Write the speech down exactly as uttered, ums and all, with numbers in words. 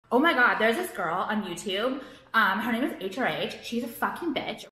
Oh my God, there's this girl on YouTube. Um, her name is H R H. She's a fucking bitch.